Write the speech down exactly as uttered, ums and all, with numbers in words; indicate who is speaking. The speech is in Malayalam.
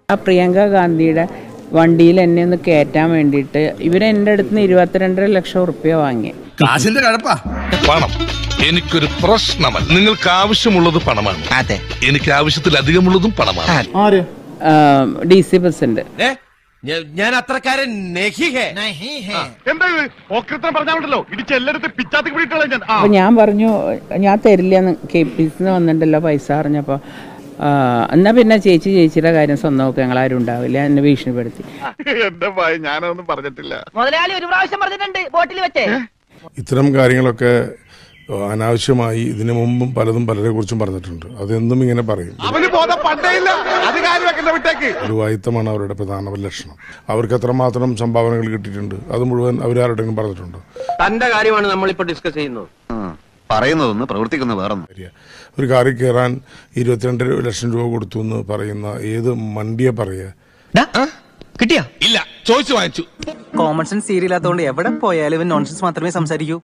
Speaker 1: ആ പ്രിയങ്ക ഗാന്ധിയുടെ വണ്ടിയിൽ എന്നെ ഒന്ന് കയറ്റാൻ വേണ്ടിയിട്ട് ഇവരെൻ്റെ അടുത്ത് നിന്ന് ഇരുപത്തിരണ്ടര ലക്ഷം റുപ്യ വാങ്ങി.
Speaker 2: കാശിന്റെ കഴപ്പാ. പണം എനിക്കൊരു പ്രശ്നമല്ല. നിങ്ങൾക്ക് ആവശ്യമുള്ളത് പണമാണ്. അതെ, എനിക്ക് ആവശ്യത്തിലധികമുള്ളതും പണമാണ്.
Speaker 1: D C president.
Speaker 3: ഞാൻ അത്രക്കാരൻ
Speaker 1: അപ്പൊ ഞാൻ പറഞ്ഞു ഞാൻ തരില്ലെന്ന്. കെ പി സിന്ന് വന്നിട്ടുണ്ടല്ലോ പൈസ അറിഞ്ഞപ്പോ എന്നാ പിന്നെ ചേച്ചി ചേച്ചിയുടെ കാര്യം സ്വന്തം നോക്കുക, ഞങ്ങളാരും ഉണ്ടാവില്ല എന്നെ ഭീഷണിപ്പെടുത്തി.
Speaker 2: ഞാനൊന്നും പറഞ്ഞിട്ടില്ല.
Speaker 4: മുതലാളി ഒരു പ്രാവശ്യം പറഞ്ഞിട്ടുണ്ട് ബോട്ടിൽ വെച്ചേ.
Speaker 5: ഇത്തരം കാര്യങ്ങളൊക്കെ അനാവശ്യമായി ഇതിനു മുമ്പും പലതും പലരെ കുറിച്ചും പറഞ്ഞിട്ടുണ്ട്. അതെന്നും ഇങ്ങനെ പറയും. ഗുരുവായൂത്തമാണ് അവരുടെ പ്രധാന ലക്ഷണം. അവർക്ക് എത്രമാത്രം സംഭാവനകൾ കിട്ടിയിട്ടുണ്ട് അത് മുഴുവൻ അവരാരുടെയും പറഞ്ഞിട്ടുണ്ട്.
Speaker 3: തന്റെ കാര്യമാണ് നമ്മളിപ്പോ ഡിസ്കസ് ചെയ്യുന്നത്.
Speaker 6: പറയുന്നതൊന്ന് പ്രവർത്തിക്കുന്ന വേറൊന്നും.
Speaker 5: ഒരു കാറിൽ കയറാൻ ഇരുപത്തിരണ്ട് ലക്ഷം രൂപ കൊടുത്തു എന്ന് പറയുന്ന ഏത് മണ്ടിയെ പറയാ?
Speaker 7: കിട്ടിയാ?
Speaker 2: ഇല്ല, ചോദിച്ചു വാങ്ങിച്ചു.
Speaker 7: കോമൺ സെൻസ് സീരിയലാത്തോണ്ട് എവിടെ പോയാലും നോൺസെൻസ് മാത്രമേ സംസാരിക്കൂ.